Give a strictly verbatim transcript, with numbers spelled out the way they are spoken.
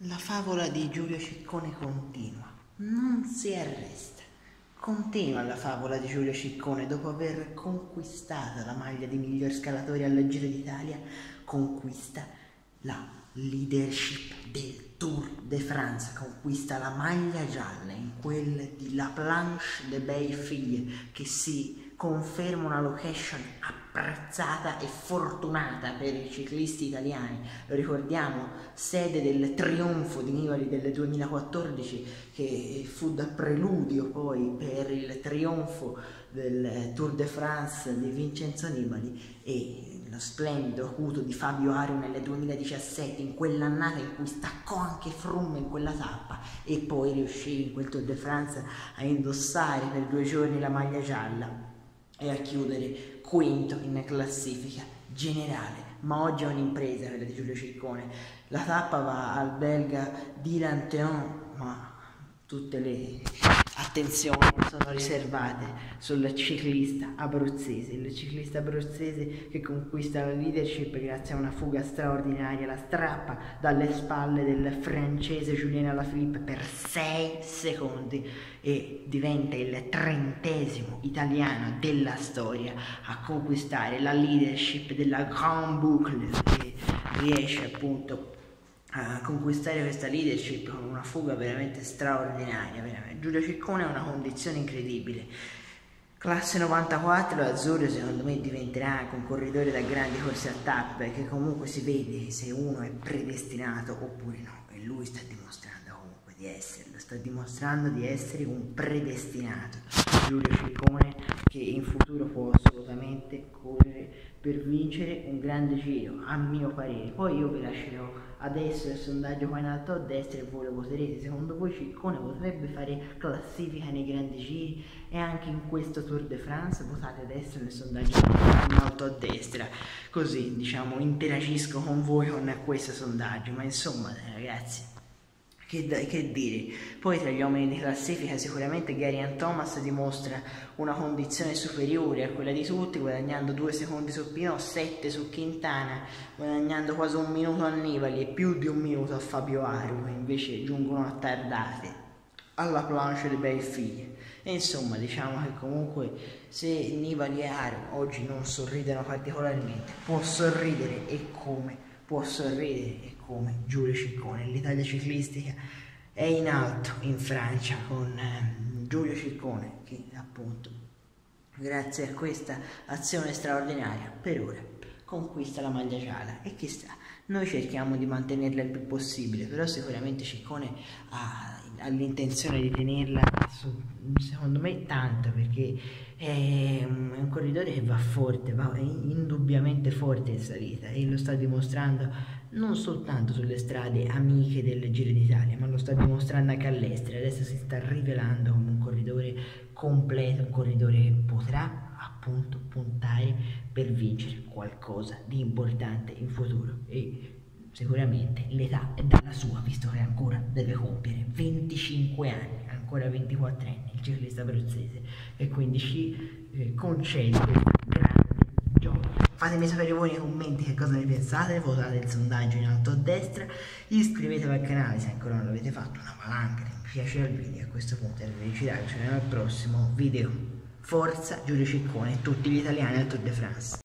La favola di Giulio Ciccone continua, non si arresta. Continua la favola di Giulio Ciccone dopo aver conquistato la maglia di miglior scalatore al Giro d'Italia, conquista la leadership del Tour de France, conquista la maglia gialla in quel di La Planche des Belles Filles, che si conferma una location apprezzata e fortunata per i ciclisti italiani. Lo ricordiamo, sede del trionfo di Nibali del duemilaquattordici, che fu da preludio poi per il trionfo del Tour de France di Vincenzo Nibali, e lo splendido acuto di Fabio Aru nel duemiladiciassette, in quell'annata in cui staccò anche Froome in quella tappa e poi riuscì in quel Tour de France a indossare per due giorni la maglia gialla e a chiudere quinto in classifica generale. Ma oggi è un'impresa quella di Giulio Ciccone. La tappa va al belga Dylan Teuns, ma tutte le attenzioni sono riservate sul ciclista abruzzese, il ciclista abruzzese che conquista la leadership grazie a una fuga straordinaria, la strappa dalle spalle del francese Julien Alaphilippe per sei secondi e diventa il trentesimo italiano della storia a conquistare la leadership della Grande Boucle, che riesce appunto a conquistare questa leadership con una fuga veramente straordinaria. Veramente. Giulio Ciccone ha una condizione incredibile. Classe novantaquattro, l'azzurro secondo me diventerà anche un corridore da grandi corse a tappe, perché comunque si vede se uno è predestinato oppure no, e lui sta dimostrando comunque di esserlo, sta dimostrando di essere un predestinato. Giulio Ciccone, che in futuro può assolutamente correre per vincere un grande giro, a mio parere. Poi io vi lascerò adesso il sondaggio qua in alto a destra e voi lo voterete. Secondo voi Ciccone potrebbe fare classifica nei grandi giri e anche in questo Tour de France? Votate adesso nel sondaggio in alto a destra, così diciamo interagisco con voi con questo sondaggio. Ma insomma ragazzi, Che, che dire, poi tra gli uomini di classifica sicuramente Geraint Thomas dimostra una condizione superiore a quella di tutti, guadagnando due secondi su Pinot, sette su Quintana, guadagnando quasi un minuto a Nibali e più di un minuto a Fabio Aru, che invece giungono attardate alla Planche des Belles Filles. E insomma diciamo che comunque se Nibali e Aru oggi non sorridono particolarmente, può sorridere e come può sorridere e come Giulio Ciccone. L'Italia ciclistica è in alto in Francia con eh, Giulio Ciccone, che appunto grazie a questa azione straordinaria per ora conquista la maglia gialla, e chissà, noi cerchiamo di mantenerla il più possibile, però sicuramente Ciccone ha, ha l'intenzione di tenerla su, secondo me tanto, perché è un, è un corridore che va forte, va indubbiamente forte in salita, e lo sta dimostrando non soltanto sulle strade amiche del Giro d'Italia, ma lo sta dimostrando anche all'estero. Adesso si sta rivelando come un corridore completo, un corridore che potrà appunto puntare per vincere qualcosa di importante in futuro, e sicuramente l'età è dalla sua, visto che ancora deve compiere venticinque anni, ancora ventiquattro anni il ciclista abruzzese, e quindi ci eh, concede questo grande gioco. Fatemi sapere voi nei commenti che cosa ne pensate, votate il sondaggio in alto a destra, iscrivetevi al canale se ancora non l'avete fatto, una valanga di mi piace al video, e a questo punto è arrivederci, ci vediamo al prossimo video. Forza Giulio Ciccone e tutti gli italiani al Tour de France.